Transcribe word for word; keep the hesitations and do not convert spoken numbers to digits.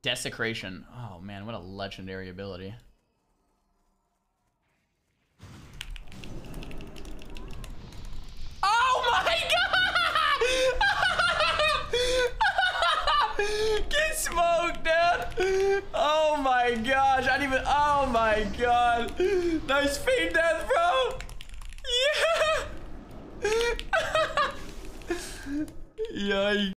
Desecration. Oh man, what a legendary ability. Oh my god! Get smoked, dude! Oh my gosh, I didn't even. Oh my god! Nice feed death, bro! Yeah! Yikes.